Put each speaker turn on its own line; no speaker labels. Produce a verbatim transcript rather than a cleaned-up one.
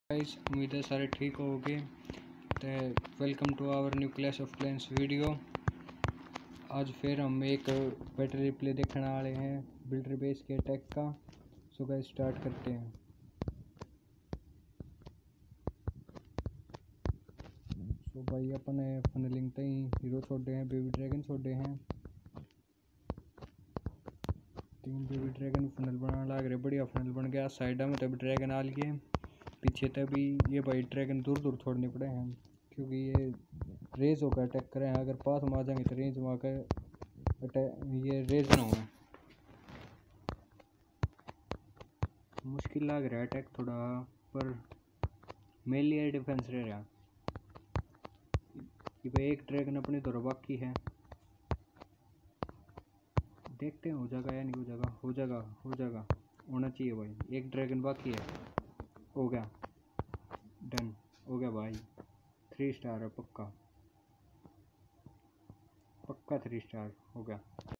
Guys, उम्मीद है सारे ठीक होगे। तो welcome to our new Clash of Clans video. आज फिर हम एक बेटर रिप्ले देखने वाले हैं बिल्डर बेस के अटैक का। सो गाइस स्टार्ट करते हैं। सो भाई अपने फनलिंग तई हीरो छोड़े हैं, बेबी ड्रैगन छोड़े हैं। तीन बेबी ड्रैगन फनल बनाना लग रहे, बढ़िया फनल बन गया। साइड में तभी ड्रैगन आ लिए, पीछे तभी ये भाई ड्रैगन दूर दूर छोड़ने पड़े हैं क्योंकि ये रेज होकर अटैक करें। अगर पास में आ जाएंगे तो रेंज में आकर अटैक ये रेज ना हो। मुश्किल लग रहा है अटैक थोड़ा, पर मेली डिफेंस रह रहा। ये भाई एक ड्रैगन अपनी तरफ बाकी है, देखते हैं हो जाएगा या नहीं हो जाएगा। हो जाएगा हो जाएगा होना चाहिए भाई। एक ड्रैगन बाकी है, हो गया, डन हो गया भाई। थ्री स्टार है पक्का, पक्का थ्री स्टार हो गया।